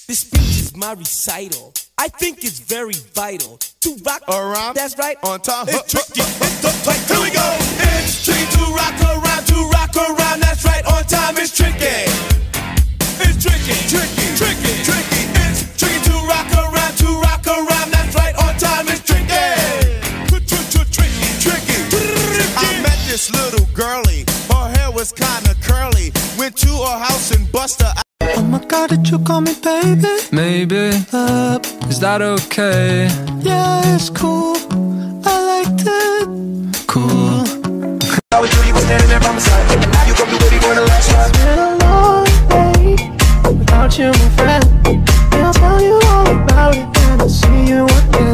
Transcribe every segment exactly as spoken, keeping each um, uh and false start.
This speech is my recital. I think it's very vital to rock around. That's right. On time. It's tricky. It's the play. Here we go. It's tricky to rock around. To rock around. That's right. On time. It's tricky. It's tricky. Tricky. Tricky. Tricky. It's tricky to rock around. To rock around. That's right. On time. It's tricky. Tricky. Tricky. I met this little girlie. Her hair was kinda curly. Went to her house and bust her. Oh my God, did you call me baby? Maybe, Uh, is that okay? yeah, it's cool. I liked it. Cool. I was you was standing there by my side. And now you come through, baby, going to last ride. It's been a long day without you, my friend. And I'll tell you all about it when I see you again.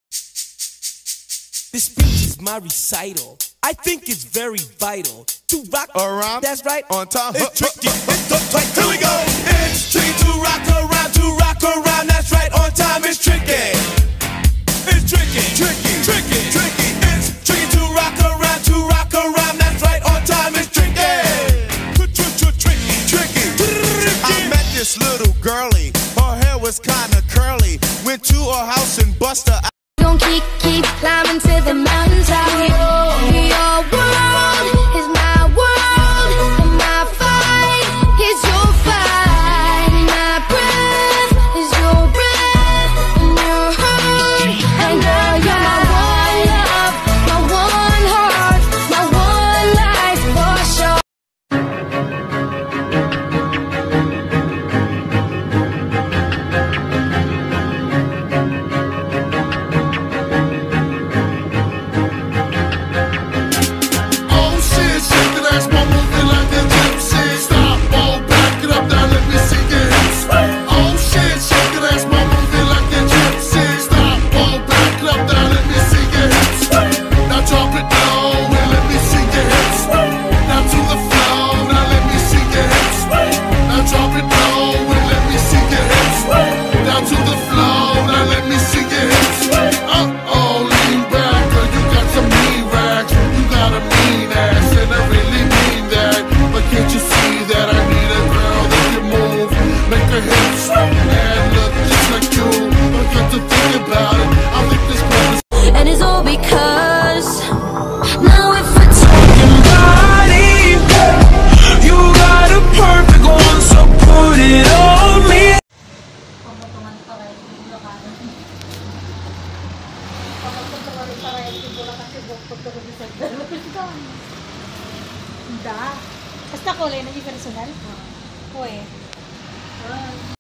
This speech is my recital. I think it's very vital to rock Around. That's right. On time. It's tricky. It's the play. Here we go. It's tricky to rock around. To rock around. That's right. On time. It's tricky. It's tricky. Tricky. Tricky. Tricky. It's tricky to rock around. To rock around. That's right. On time. It's tricky. Tricky. Tricky. I met this little girlie. Her hair was kinda curly. Went to her house and bust her. Gon' keep, keep climbing to the mountaintop.